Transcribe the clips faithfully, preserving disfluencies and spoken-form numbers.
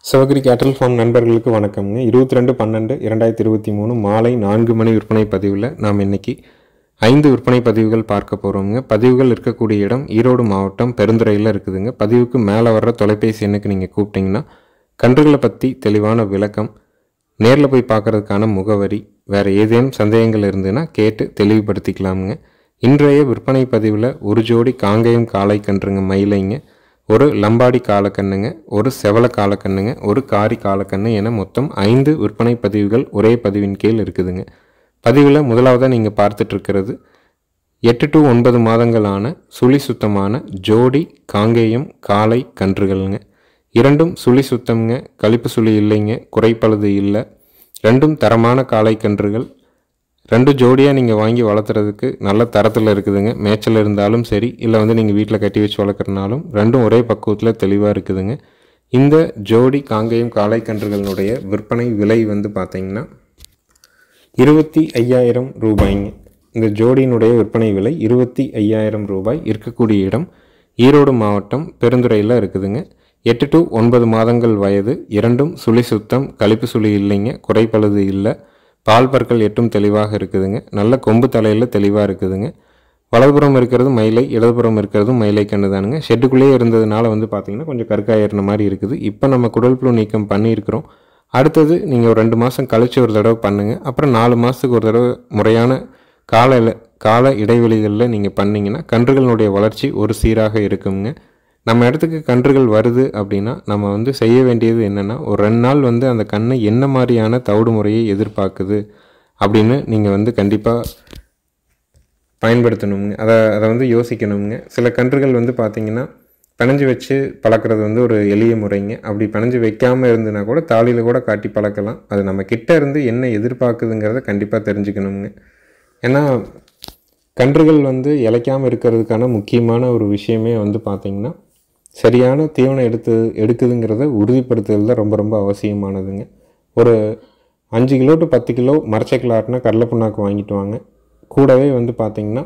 சிவகிரி கேட்டல் ஃபார்ம் நண்பர்களுக்கு வணக்கம்ங்க. இருபத்தி ரெண்டு பன்னெண்டு இரண்டாயிரத்தி இருபத்தி மூணு மாலை நான்கு மணி விற்பனை பதிவில் நாம் இன்றைக்கி ஐந்து விற்பனை பதிவுகள் பார்க்க போகிறோங்க. பதிவுகள் இருக்கக்கூடிய இடம் ஈரோடு மாவட்டம் பெருந்துறையில் இருக்குதுங்க. பதிவுக்கு மேலே வர்ற தொலைபேசி எண்ணுக்கு நீங்கள் கூப்பிட்டிங்கன்னா கன்றுகளை பற்றி தெளிவான விளக்கம், நேரில் போய் பார்க்குறதுக்கான முகவரி, வேறு ஏதேனும் சந்தேகங்கள் இருந்ததுன்னா கேட்டு தெளிவுபடுத்திக்கலாமுங்க. இன்றைய விற்பனை பதிவில் ஒரு ஜோடி காங்கேயம் காளை கன்றுங்க மயிலைங்க, ஒரு லம்பாடி காலக்கண்ணுங்க, ஒரு செவல காலக்கண்ணுங்க, ஒரு காரி காலக்கண்ணு என மொத்தம் ஐந்து விற்பனை பதிவுகள் ஒரே பதிவின் கீழ் இருக்குதுங்க. பதிவில் முதலாவதாக நீங்கள் பார்த்துட்ருக்கிறது எட்டு டு ஒன்பது மாதங்களான சுழி சுத்தமான ஜோடி காங்கேயம் காளை கன்றுகள்ங்க. இரண்டும் சுழி சுத்தம்ங்க, கழிப்பு சுழி இல்லைங்க, குறைப்பழுது இல்லை. ரெண்டும் தரமான காளை கன்றுகள். ரெண்டு ஜோடியாக நீங்கள் வாங்கி வளர்த்துறதுக்கு நல்ல தரத்தில் இருக்குதுங்க. மேய்ச்சல் இருந்தாலும் சரி, இல்லை வந்து நீங்கள் வீட்டில் கட்டி வச்சு வளர்க்குறனாலும் ரெண்டும் ஒரே பக்குவத்தில் தெளிவாக இருக்குதுங்க. இந்த ஜோடி காங்கேயம் காளை கன்றுகளினுடைய விற்பனை விலை வந்து பார்த்திங்கன்னா இருபத்தி ஐயாயிரம் ரூபாய்ங்க. இந்த ஜோடியினுடைய விற்பனை விலை இருபத்தி ஐயாயிரம் ரூபாய். இருக்கக்கூடிய இடம் ஈரோடு மாவட்டம் பெருந்துறையில் இருக்குதுங்க. எட்டு டு ஒன்பது மாதங்கள் வயது. இரண்டும் சுழி சுத்தம், கழிப்பு சுழி இல்லைங்க, குறைப்பழுது இல்லை. பால் பற்கள் எட்டும் தெளிவாக இருக்குதுங்க. நல்ல கொம்பு தலையில் தெளிவாக இருக்குதுங்க. வலதுபுறம் இருக்கிறது மயிலை, இடதுபுறம் இருக்கிறதும் மயிலை கண்ணு தானுங்க. ஷெட்டுக்குள்ளேயே இருந்ததுனால வந்து பார்த்திங்கன்னா கொஞ்சம் கற்காயிற மாதிரி இருக்குது. இப்போ நம்ம குடல் புழு நீக்கம் பண்ணியிருக்கிறோம். அடுத்தது நீங்கள் ஒரு ரெண்டு மாதம் கழித்து ஒரு தடவை பண்ணுங்கள். அப்புறம் நாலு மாதத்துக்கு ஒரு தடவை முறையான கால கால இடைவெளிகளில் நீங்கள் பண்ணிங்கன்னா கன்றுகளுடைய வளர்ச்சி ஒரு சீராக இருக்குங்க. நம்ம இடத்துக்கு கன்றுகள் வருது அப்படின்னா நம்ம வந்து செய்ய வேண்டியது என்னென்னா, ஒரு ரெண்டு நாள் வந்து அந்த கண்ணை என்ன மாதிரியான தவிடு முறையை எதிர்பார்க்குது அப்படின்னு நீங்கள் வந்து கண்டிப்பாக பயன்படுத்தணுங்க. அதை அதை வந்து யோசிக்கணுங்க. சில கன்றுகள் வந்து பார்த்திங்கன்னா பிணைஞ்சு வச்சு பழக்கிறது வந்து ஒரு எளிய முறைங்க. அப்படி பிணைஞ்சு வைக்காமல் இருந்துன்னா கூட தாலியில் கூட காட்டி பழக்கலாம். அது நம்ம கிட்ட இருந்து என்ன எதிர்பார்க்குதுங்கிறத கண்டிப்பாக தெரிஞ்சுக்கணுங்க. ஏன்னா கன்றுகள் வந்து இளைக்காமல் இருக்கிறதுக்கான முக்கியமான ஒரு விஷயமே வந்து பார்த்திங்கன்னா சரியான தீவனம் எடுத்து எடுக்குதுங்கிறத உறுதிப்படுத்துதல் தான் ரொம்ப ரொம்ப அவசியமானதுங்க. ஒரு அஞ்சு கிலோ டு பத்து கிலோ மரச்சக்கில் ஆட்டினா கடலை புண்ணாக்கு வாங்கிட்டு வாங்க. கூடவே வந்து பார்த்திங்கன்னா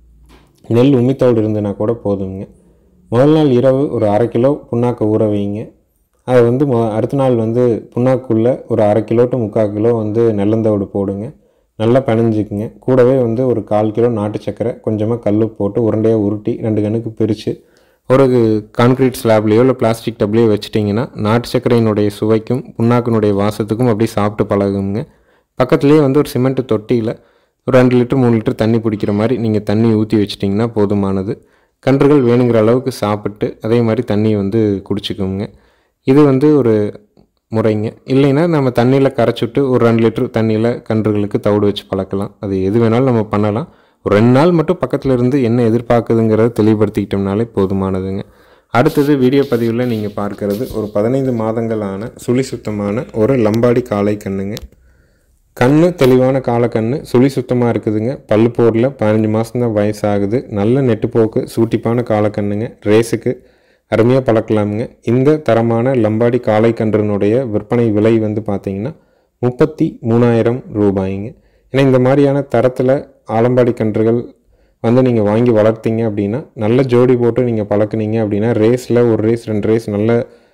நெல் உமித்தோடு இருந்துன்னா கூட போதுங்க. முதல் நாள் இரவு ஒரு அரை கிலோ புண்ணாக்கை ஊற வைங்க. அதை வந்து மொ அடுத்த நாள் வந்து புண்ணாக்குள்ளே ஒரு அரை கிலோ டு முக்கால் கிலோ வந்து நெல்லந்தோடு போடுங்க. நல்லா பிணைஞ்சிக்குங்க. கூடவே வந்து ஒரு கால் கிலோ நாட்டு சக்கரை, கொஞ்சமாக கல் போட்டு உருண்டையாக உருட்டி ரெண்டு கண்ணுக்கு பிரித்து ஒரு கான்க்ரீட் ஸ்லாப்லேயோ இல்லை பிளாஸ்டிக் டப்லேயோ வச்சிட்டிங்கன்னா நாட்டு சர்க்கரையினுடைய சுவைக்கும் புண்ணாக்கினுடைய வாசத்துக்கும் அப்படியே சாப்பிட்டு பழகுங்க. பக்கத்துலேயே வந்து ஒரு சிமெண்ட் தொட்டியில் ஒரு ரெண்டு லிட்டர் மூணு லிட்டர் தண்ணி பிடிக்கிற மாதிரி நீங்கள் தண்ணி ஊற்றி வச்சிட்டிங்கன்னா போதுமானது. கன்றுகள் வேணுங்கிற அளவுக்கு சாப்பிட்டு அதே மாதிரி தண்ணி வந்து குடிச்சிக்கோங்க. இது வந்து ஒரு முறைங்க. இல்லைன்னா நம்ம தண்ணியில் கரைச்சிட்டு ஒரு ரெண்டு லிட்டர் தண்ணியில் கன்றுகளுக்கு தவிடு வச்சு பழக்கலாம். அது எது வேணாலும் நம்ம பண்ணலாம். ஒரு ரெண்டு நாள் மட்டும் பக்கத்தில் இருந்து என்ன எதிர்பார்க்குதுங்கிறத தெளிவுபடுத்திக்கிட்டோம்னாலே போதுமானதுங்க. அடுத்தது வீடியோ பதிவில் நீங்கள் பார்க்கறது ஒரு பதினைந்து மாதங்களான சுழி சுத்தமான ஒரு லம்பாடி காளை கண்ணுங்க. கண்ணு தெளிவான காலக்கண்ணு, சுழி சுத்தமாக இருக்குதுங்க. பல்லு போரில் பதினஞ்சு மாதம் தான் வயசாகுது. நல்ல நெட்டுப்போக்கு சூட்டிப்பான காலக்கண்ணுங்க. ரேஸுக்கு அருமையாக பழக்கலாமுங்க. இந்த தரமான லம்பாடி காளை கன்றுனுடைய விற்பனை விலை வந்து பார்த்திங்கன்னா முப்பத்தி மூணாயிரம் ரூபாய்ங்க. ஏன்னா இந்த மாதிரியான தரத்தில் ஆலம்பாடி கன்றுகள் வந்து நீங்கள் வாங்கி வளர்த்தீங்க அப்படின்னா நல்ல ஜோடி போட்டு நீங்கள் பழக்குனீங்க அப்படின்னா ரேஸில் ஒரு ரேஸ் ரெண்டு ரேஸ் நல்ல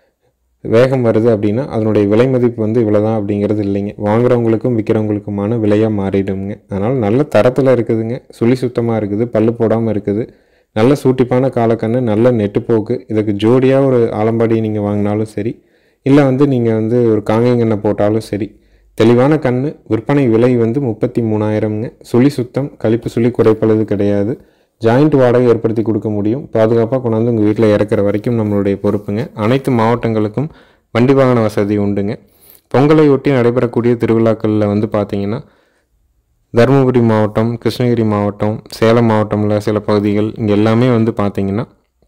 வேகம் வருது அப்படின்னா அதனுடைய விலை மதிப்பு வந்து இவ்வளோ தான் அப்படிங்கிறது இல்லைங்க. வாங்குறவங்களுக்கும் விற்கிறவங்களுக்குமான விலையாக மாறிடுங்க. அதனால் நல்ல தரத்தில் இருக்குதுங்க. சுழி சுத்தமாக இருக்குது, பல்லு போடாமல் இருக்குது, நல்ல சூட்டிப்பான காலக்கண்ணு, நல்ல நெட்டுப்போக்கு. இதுக்கு ஜோடியாக ஒரு ஆலம்பாடி நீங்கள் வாங்கினாலும் சரி, இல்லை வந்து நீங்கள் வந்து ஒரு காங்கேயங்கண்ணை போட்டாலும் சரி, தெளிவான கண்ணு. விற்பனை விலை வந்து முப்பத்தி மூணாயிரம்ங்க. சுழி சுத்தம், கழிப்பு சுழி குறைப்பளது கிடையாது. ஜாயிண்ட் வாடகை ஏற்படுத்தி கொடுக்க முடியும். பாதுகாப்பாக கொண்டாந்து உங்கள் வீட்டில் இறக்குற வரைக்கும் நம்மளுடைய பொறுப்புங்க. அனைத்து மாவட்டங்களுக்கும் வண்டி வாகன வசதி உண்டுங்க. பொங்கலை ஒட்டி நடைபெறக்கூடிய திருவிழாக்களில் வந்து பார்த்திங்கன்னா தருமபுரி மாவட்டம், கிருஷ்ணகிரி மாவட்டம், சேலம் மாவட்டமில் சில பகுதிகள் இங்கே எல்லாமே வந்து பார்த்திங்கன்னா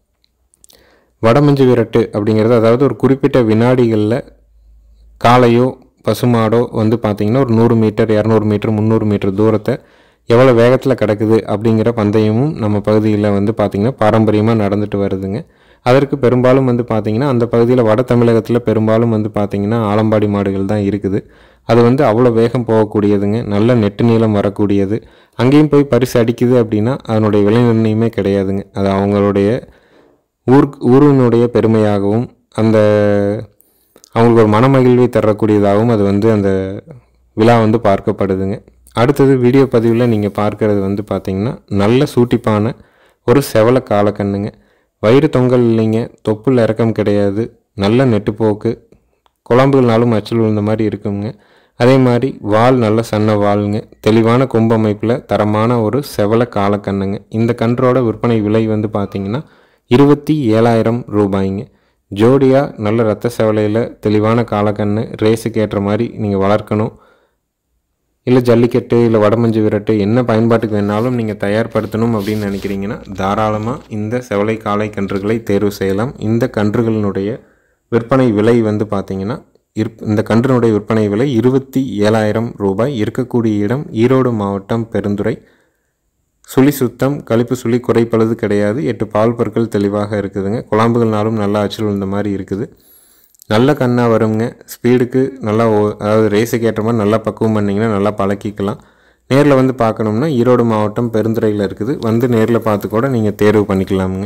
வடமஞ்சு விரட்டு அப்படிங்கிறது, அதாவது ஒரு குறிப்பிட்ட வினாடிகளில் காலையோ பசுமாடோ வந்து பார்த்திங்கன்னா ஒரு நூறு மீட்டர், இரநூறு மீட்டர், முந்நூறு மீட்டர் தூரத்தை எவ்வளோ வேகத்தில் கிடக்குது அப்படிங்கிற பந்தயமும் நம்ம பகுதியில் வந்து பார்த்திங்கன்னா பாரம்பரியமாக நடந்துட்டு வருதுங்க. அதற்கு பெரும்பாலும் வந்து பார்த்திங்கன்னா அந்த பகுதியில் வட தமிழகத்தில் பெரும்பாலும் வந்து பார்த்திங்கன்னா ஆலம்பாடி மாடுகள் தான் இருக்குது. அது வந்து அவ்வளோ வேகம் போகக்கூடியதுங்க. நல்ல நெட்டு நீளம் வரக்கூடியது. அங்கேயும் போய் பரிசு அடிக்குது அப்படின்னா அதனுடைய விலை நிர்ணயமே கிடையாதுங்க. அது அவங்களுடைய ஊர் ஊரினுடைய பெருமையாகவும் அந்த அவங்களுக்கு ஒரு மனமகிழ்வை தரக்கூடியதாகவும் அது வந்து அந்த விழா வந்து பார்க்கப்படுதுங்க. அடுத்தது வீடியோ பதிவில் நீங்கள் பார்க்கறது வந்து பார்த்திங்கன்னா நல்ல சூட்டிப்பான ஒரு செவலை காலக்கண்ணுங்க. வயிறு தொங்கல் இல்லைங்க, தொப்புள் இறக்கம் கிடையாது, நல்ல நெட்டுப்போக்கு, குழம்புகள்னாலும் அச்சல் விழுந்த மாதிரி இருக்குங்க. அதே மாதிரி வால் நல்ல சன்ன வாளுங்க, தெளிவான கொம்பு அமைப்பில் தரமான ஒரு செவலை காலக்கண்ணுங்க. இந்த கன்றோட விற்பனை விலை வந்து பார்த்திங்கன்னா இருபத்தி ஏழாயிரம் ரூபாய்ங்க. ஜோடியாக நல்ல ரத்த செவலையில் தெளிவான காலக்கண்ணு, ரேஸுக்கு ஏற்ற மாதிரி நீங்கள் வளர்க்கணும், இல்லை ஜல்லிக்கட்டு இல்லை வடமஞ்சு விரட்டு என்ன பயன்பாட்டுக்கு வேணாலும் நீங்கள் தயார்படுத்தணும் அப்படின்னு நினைக்கிறீங்கன்னா தாராளமாக இந்த செவலை காளை கன்றுகளை தேர்வு செய்யலாம். இந்த கன்றுகளினுடைய விற்பனை விலை வந்து பார்த்திங்கன்னா இருப் இந்த கன்றினுடைய விற்பனை விலை இருபத்தி ஏழாயிரம் ரூபாய். இருக்கக்கூடிய இடம் ஈரோடு மாவட்டம் பெருந்துறை. சுழி சுத்தம், கழிப்பு சுழி குறைப்பழுது கிடையாது. எட்டு பால் பொருட்கள் தெளிவாக இருக்குதுங்க. குழம்புகள்னாலும் நல்லா அச்சல் விழுந்த மாதிரி இருக்குது. நல்ல கண்ணாக வருங்க. ஸ்பீடுக்கு நல்லா, அதாவது ரேஸுக்கு ஏற்ற மாதிரி நல்லா பக்குவம் பண்ணிங்கன்னா நல்லா பழக்கிக்கலாம். நேரில் வந்து பார்க்கணும்னா ஈரோடு மாவட்டம் பெருந்துறையில் இருக்குது. வந்து நேரில் பார்த்து கூட நீங்கள் தேர்வு பண்ணிக்கலாமுங்க.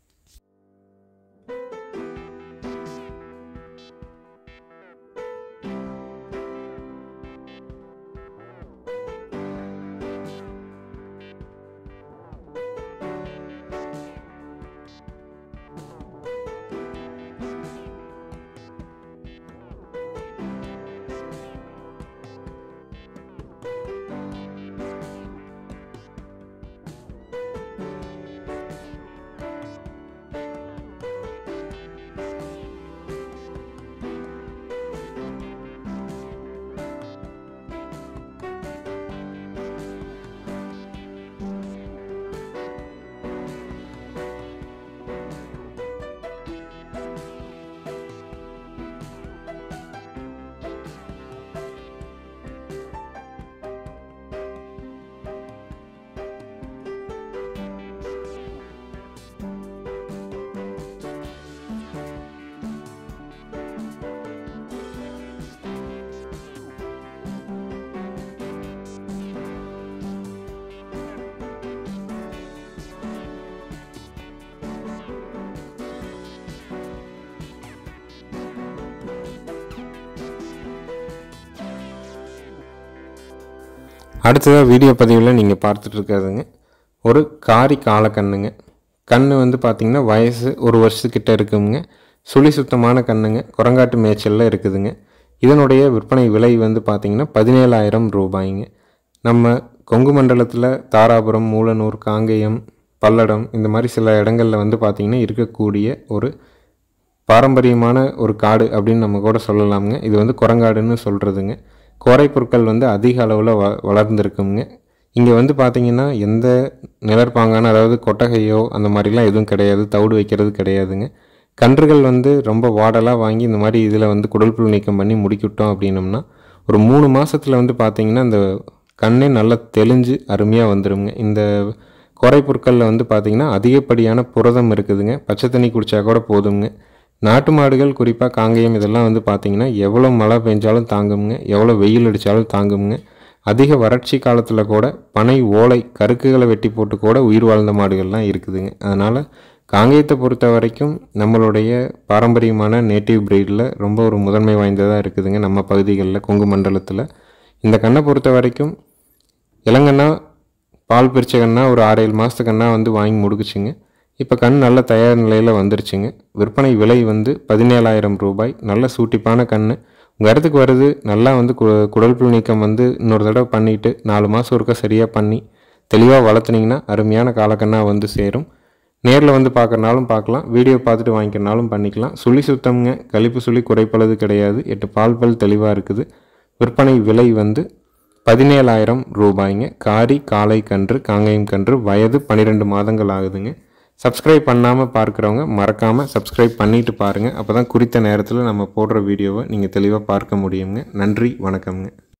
அடுத்ததாக வீடியோ பதிவில் நீங்கள் பார்த்துட்ருக்காதுங்க ஒரு காரி காலக்கண்ணுங்க. கண் வந்து பார்த்திங்கன்னா வயசு ஒரு வருஷத்துக்கிட்ட இருக்குங்க. சுழி சுத்தமான கண்ணுங்க, குரங்காட்டு மேய்ச்சலில் இருக்குதுங்க. இதனுடைய விற்பனை விலை வந்து பார்த்திங்கன்னா பதினேழாயிரம் ரூபாய்ங்க. நம்ம கொங்கு மண்டலத்தில் தாராபுரம், மூலனூர், காங்கேயம், பல்லடம் இந்த மாதிரி சில இடங்களில் வந்து பார்த்திங்கன்னா இருக்கக்கூடிய ஒரு பாரம்பரியமான ஒரு காடு அப்படின்னு நம்ம கூட சொல்லலாமுங்க. இது வந்து குரங்காடுன்னு சொல்கிறதுங்க. கோரை பொருட்கள் வந்து அதிக அளவில் வ வளர்ந்துருக்குங்க. இங்கே வந்து பார்த்திங்கன்னா எந்த நிழற்பாங்கான, அதாவது கொட்டகையோ அந்த மாதிரிலாம் எதுவும் கிடையாது, தவிடு வைக்கிறது கிடையாதுங்க. கன்றுகள் வந்து ரொம்ப வாடலாக வாங்கி இந்த மாதிரி இதில் வந்து குடல் புல் நீக்கம் பண்ணி முடிக்கிட்டோம் அப்படின்னம்னா ஒரு மூணு மாதத்தில் வந்து பார்த்திங்கன்னா இந்த கண்ணே நல்லா தெளிஞ்சு அருமையாக வந்துடுங்க. இந்த கோரை பொருட்களில் வந்து பார்த்திங்கன்னா அதிகப்படியான புரதம் இருக்குதுங்க. பச்சை தண்ணி குடித்தா கூட போதுங்க. நாட்டு மாடுகள் குறிப்பாக காங்கேயம் இதெல்லாம் வந்து பார்த்திங்கன்னா எவ்வளோ மழை பெஞ்சாலும் தாங்குங்க, எவ்வளோ வெயில் அடித்தாலும் தாங்குங்க. அதிக வறட்சி காலத்தில் கூட பனை ஓலை கருக்குகளை வெட்டி போட்டு கூட உயிர் வாழ்ந்த மாடுகள்லாம் இருக்குதுங்க. அதனால் காங்கேயத்தை பொறுத்த வரைக்கும் நம்மளுடைய பாரம்பரியமான நேட்டிவ் ப்ரீடில் ரொம்ப ஒரு முதன்மை வாய்ந்ததாக இருக்குதுங்க நம்ம பகுதிகளில், கொங்கு மண்டலத்தில். இந்த கண்ணை பொறுத்த வரைக்கும் இளங்கண்ணா பால் பிரிச்ச கண்ணா ஒரு ஆறு ஏழு மாதத்து கண்ணா வந்து வாங்கி முடிக்குச்சுங்க. இப்போ கண் நல்ல தயார் நிலையில் வந்துருச்சுங்க. விற்பனை விலை வந்து பதினேழாயிரம் ரூபாய். நல்ல சூட்டிப்பான கண் உங்கள் இடத்துக்கு வருது. நல்லா வந்து கு குடல் புல் நீக்கம் வந்து இன்னொரு தடவை பண்ணிவிட்டு நாலு மாதம் ஒருக்கா சரியாக பண்ணி தெளிவாக வளர்த்துனிங்கன்னா அருமையான காலக்கண்ணாக வந்து சேரும். நேரில் வந்து பார்க்குறனாலும் பார்க்கலாம், வீடியோ பார்த்துட்டு வாங்கிக்கிறனாலும் பண்ணிக்கலாம். சுழி சுத்தம்ங்க, கழிப்பு சுழி குறைப்பளது கிடையாது. எட்டு பால் பல் தெளிவாக இருக்குது. விற்பனை விலை வந்து பதினேழாயிரம் ரூபாய்ங்க. காரி காளை கன்று, காங்கேயம் கன்று, வயது பன்னிரெண்டு மாதங்கள் ஆகுதுங்க. சப்ஸ்கிரைப் பண்ணாமல் பார்க்குறவங்க மறக்காமல் சப்ஸ்கிரைப் பண்ணிவிட்டு பாருங்கள். அப்போ தான் குறித்த நேரத்தில் நம்ம போடுற வீடியோவை நீங்கள் தெளிவாக பார்க்க முடியுங்க. நன்றி, வணக்கம்ங்க.